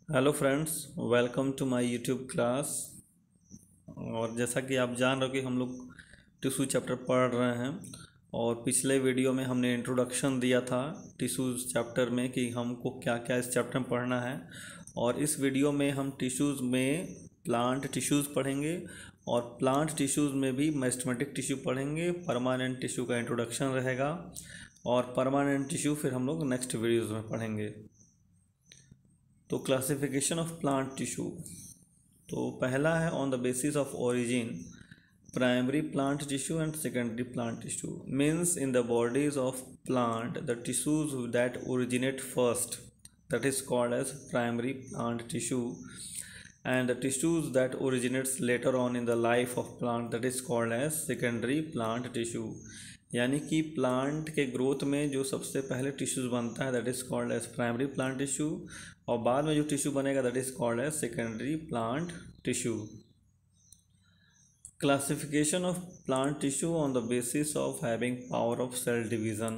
Hello friends, welcome to my YouTube class. और जैसा कि आप जान रहे हो कि हम लोग टिश्यू चैप्टर पढ़ रहे हैं। और पिछले वीडियो में हमने इंट्रोडक्शन दिया था टिश्यूज़ चैप्टर में कि हमको क्या क्या इस चैप्टर में पढ़ना है। और इस वीडियो में हम टिश्यूज़ में प्लांट टिश्यूज़ पढ़ेंगे और प्लांट टिश्यूज़ में भी मेरिस्टेमेटिक टिश्यू पढ़ेंगे। परमानेंट टिश्यू का इंट्रोडक्शन रहेगा और परमानेंट टिश्यू फिर हम लोग नेक्स्ट वीडियोज़ में पढ़ेंगे। तो क्लासिफिकेशन ऑफ प्लांट टिश्यू, तो पहला है on the basis of origin primary plant tissue and secondary plant tissue. Means in the bodies of plant the tissues that originate first, that is called as primary plant tissue, and the tissues that originates later on in the life of plant, that is called as secondary plant tissue। यानी कि plant के growth में जो सबसे पहले tissues बनता है that is called as primary plant tissue, और बाद में जो टिश्यू बनेगा that is called as secondary plant tissue. Classification of plant tissue on the basis of having power of cell division.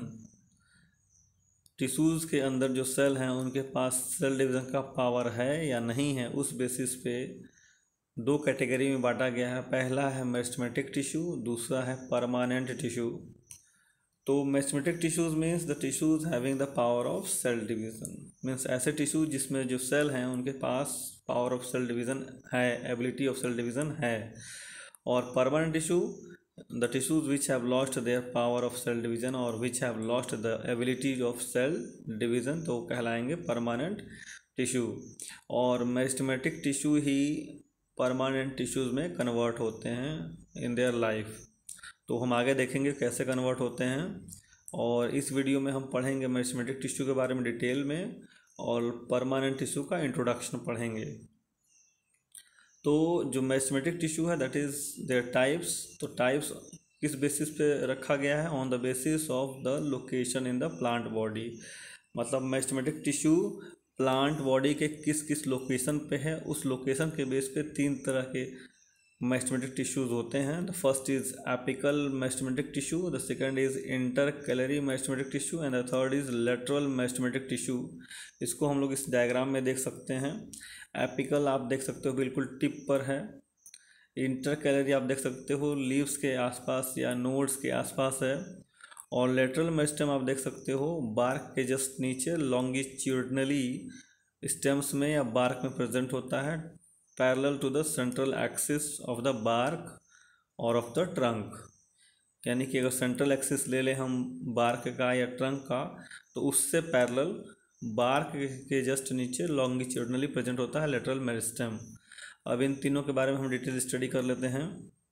Tissues के अंदर जो सेल हैं उनके पास सेल डिवीज़न का पावर है या नहीं है, उस बेसिस पे दो कैटेगरी में बांटा गया है। पहला है मेरिस्टेमेटिक टिश्यू, दूसरा है परमानेंट टिश्यू। तो meristematic tissues means the tissues having the power of cell division, means ऐसे टिश्यू जिसमें जो सेल हैं उनके पास पावर ऑफ सेल डिवीज़न है, एबिलिटी ऑफ सेल डिवीज़न है। और permanent tissue, the tissues which have lost their power of cell division or which have lost the ability of cell division, तो कहलाएंगे परमानेंट टिश्यू। और meristematic tissue ही permanent tissues में convert होते हैं in their life. तो हम आगे देखेंगे कैसे कन्वर्ट होते हैं, और इस वीडियो में हम पढ़ेंगे मेरिस्टेमेटिक टिश्यू के बारे में डिटेल में और परमानेंट टिश्यू का इंट्रोडक्शन पढ़ेंगे। तो जो मेरिस्टेमेटिक टिश्यू है दैट इज़ देयर टाइप्स। तो टाइप्स किस बेसिस पे रखा गया है? On the basis of the location in the plant body. मतलब मेरिस्टेमेटिक टिश्यू प्लांट बॉडी के किस किस लोकेशन पे है, उस लोकेशन के बेस पे तीन तरह के मेरिस्टेमेटिक टिश्यूज़ होते हैं। The first is apical meristematic tissue, the second is intercalary meristematic tissue and the third is lateral meristematic tissue. इसको हम लोग इस डायग्राम में देख सकते हैं। एपिकल आप देख सकते हो बिल्कुल टिप पर है। इंटरकैलरी आप देख सकते हो लीव्स के आसपास या नोड्स के आसपास है। और लेटरल मेरिस्टेम आप देख सकते हो बार्क के जस्ट नीचे लॉन्गिट्यूडनली स्टेम्स में या बार्क में प्रेजेंट होता है, parallel to the central axis of the bark और ऑफ द ट्रंक। यानी कि अगर सेंट्रल एक्सिस ले लें हम बार्क का या ट्रंक का, तो उससे पैरेलल बार्क के जस्ट नीचे लॉन्गिट्यूडनली प्रेजेंट होता है लेटरल मेरिस्टेम। अब इन तीनों के बारे में हम डिटेल स्टडी कर लेते हैं।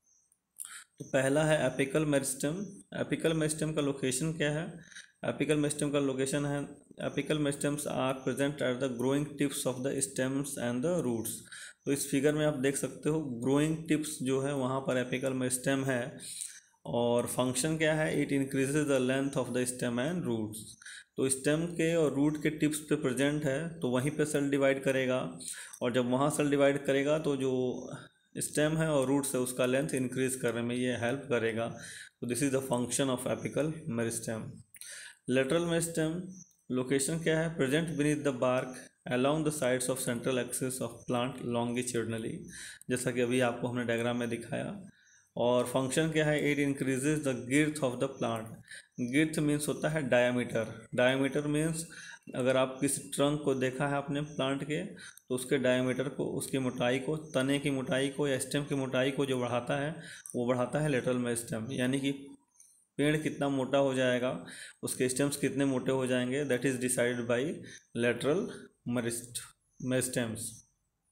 तो पहला है एपिकल मेरिस्टेम। एपिकल मेरिस्टेम का लोकेशन क्या है? एपिकल मेरिस्टेम का लोकेशन है, apical meristems are present at the growing tips of the stems and the roots. तो इस फिगर में आप देख सकते हो ग्रोइंग टिप्स जो है वहाँ पर एपिकल मेरिस्टेम है। और फंक्शन क्या है? It increases the length of the stem and roots. तो स्टेम के और रूट के टिप्स पे प्रेजेंट है तो वहीं पे सेल डिवाइड करेगा, और जब वहाँ सेल डिवाइड करेगा तो जो स्टेम है और रूट्स है उसका लेंथ इंक्रीज करने में ये हेल्प करेगा। तो this is the function of apical meristem. Lateral meristem location क्या है? Present beneath the bark along the sides of central axis of plant longitudinally, जैसा कि अभी आपको हमने डायग्राम में दिखाया। और फंक्शन क्या है? It increases the girth of the plant. Girth means होता है डायामीटर। डायामीटर मीन्स अगर आप किसी ट्रंक को देखा है अपने प्लांट के, तो उसके डायामीटर को, उसकी मोटाई को, तने की मोटाई को या स्टेम की मोटाई को जो बढ़ाता है वो बढ़ाता है लेटरल मेरिस्टेम। यानी कि पेड़ कितना मोटा हो जाएगा, उसके स्टेम्स कितने मोटे हो जाएंगे, that is decided by lateral meristems.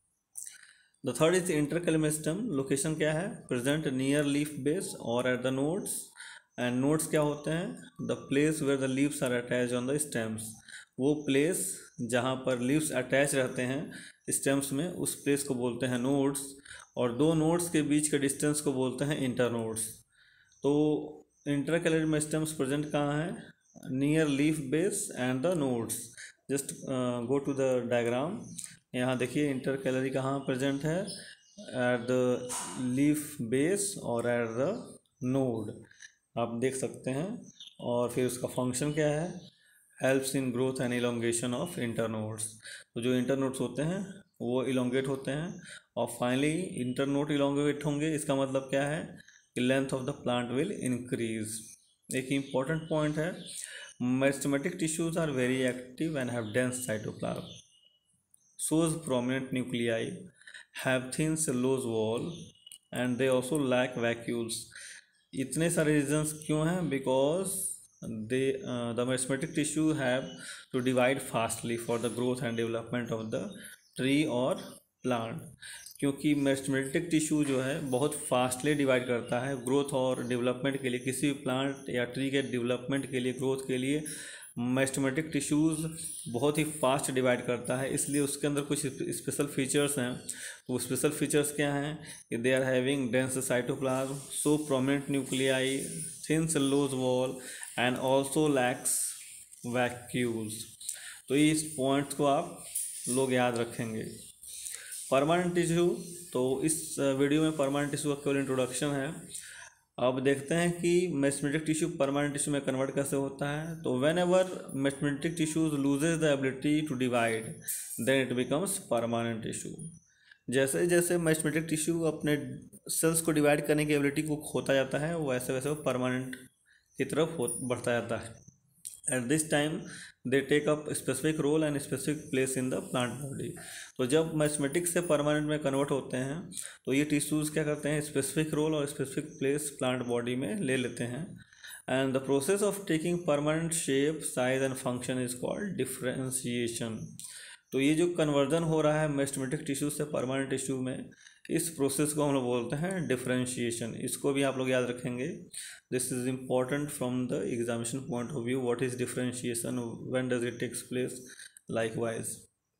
The third is intercalary meristem. Location क्या है? प्रेजेंट नियर लीफ बेस और at the nodes. And nodes क्या होते हैं? The place where the leaves are attach on the stems. वो place जहाँ पर leaves attach रहते हैं स्टेम्स में, उस प्लेस को बोलते हैं नोड्स। और दो नोड्स के बीच के डिस्टेंस को बोलते हैं इंटरनोड्स। तो इंटरकैलरी मेरिस्टेम्स प्रेजेंट कहाँ है? Near leaf base and the nodes. Just go to the diagram. यहाँ देखिए इंटरकैलरी कहाँ प्रेजेंट है? एट द लीफ बेस और एट द नोड, आप देख सकते हैं। और फिर उसका फंक्शन क्या है? Helps in growth and elongation of internodes. तो जो इंटरनोड्स होते हैं वो इलोंगेट होते हैं, और फाइनली इंटरनोड इलोंगेट होंगे, इसका मतलब क्या है कि length of the plant will increase. एक इम्पॉर्टेंट पॉइंट है, meristematic tissues are very active and have dense cytoplasm, shows prominent nuclei, have thin cellulose wall and they also lack vacuoles। इतने सारे रीजन्स क्यों हैं? Because they the meristematic tissue have to divide fastly for the growth and development of the tree और plant. क्योंकि meristematic tissue जो है बहुत fastly divide करता है ग्रोथ और डेवलपमेंट के लिए, किसी भी प्लांट या ट्री के डेवलपमेंट के लिए, ग्रोथ के लिए मेरिस्टेमेटिक टिश्यूज़ बहुत ही फास्ट डिवाइड करता है, इसलिए उसके अंदर कुछ स्पेशल फीचर्स हैं। वो स्पेशल फीचर्स क्या हैं कि they are having dense cytoplasm, so prominent nuclei, thin cellulose wall and also lacks vacuoles. तो इस पॉइंट्स को आप लोग याद रखेंगे। परमानेंट टिश्यू, तो इस वीडियो में परमानेंट टिश्यू का केवल इंट्रोडक्शन है। अब देखते हैं कि मेरिस्टेमेटिक टिश्यू परमानेंट टिश्यू में कन्वर्ट कैसे होता है। तो whenever meristematic tissues loses the ability to divide then it becomes permanent tissue. जैसे जैसे मेरिस्टेमेटिक टिश्यू अपने सेल्स को डिवाइड करने की एबिलिटी को खोता जाता है, वैसे वैसे वो परमानेंट की तरफ बढ़ता जाता है। At this time they take up specific role and specific place in the plant body. तो जब मेरिस्टेमेटिक से परमानेंट में कन्वर्ट होते हैं तो ये टिश्यूज़ क्या करते हैं, स्पेसिफिक रोल और स्पेसिफिक प्लेस प्लांट बॉडी में ले लेते हैं। And the process of taking permanent shape, size and function is called differentiation. तो ये जो कन्वर्जन हो रहा है मेरिस्टेमेटिक टिश्यू से परमानेंट टिश्यू में, इस प्रोसेस को हम लोग बोलते हैं डिफरेंशिएशन। इसको भी आप लोग याद रखेंगे, this is important from the examination point of view. What is differentiation, when does it takes place, likewise.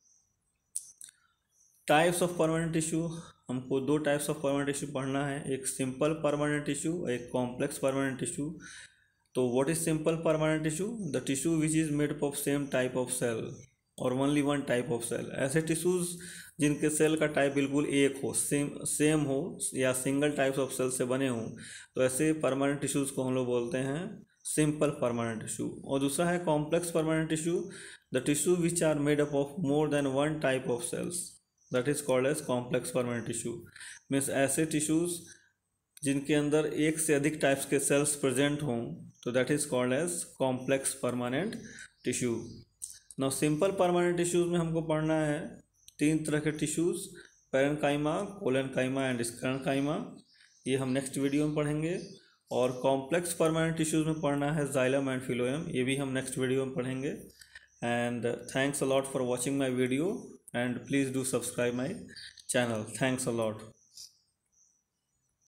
Types of permanent tissue, हमको दो टाइप्स ऑफ परमानेंट टिश्यू पढ़ना है, एक सिंपल परमानेंट टिश्यू, एक कॉम्प्लेक्स परमानेंट टिश्यू। तो what is simple permanent tissue? The tissue which is made up of same type of cell और only one type of cell. ऐसे tissues जिनके cell का type बिल्कुल एक हो, सेम हो, या सिंगल टाइप्स ऑफ सेल से बने हों, तो ऐसे परमानेंट टिश्यूज़ को हम लोग बोलते हैं सिंपल परमानेंट टिश्यू। और दूसरा है complex permanent tissue, the tissue which are made up of more than one type of cells, that is called as complex permanent tissue. Means ऐसे टिश्यूज़ जिनके अंदर एक से अधिक टाइप्स के सेल्स प्रेजेंट हों, तो that is called as complex permanent tissue. Now simple permanent tissues में हमको पढ़ना है तीन तरह के tissues, parenchyma, collenchyma and sclerenchyma. ये हम नेक्स्ट वीडियो में पढ़ेंगे। और कॉम्प्लेक्स परमानेंट टिश्यूज़ में पढ़ना है जाइलम एंड फिलोएम, ये भी हम नेक्स्ट वीडियो में पढ़ेंगे। And thanks a lot for watching my video and please do subscribe my channel. Thanks a lot.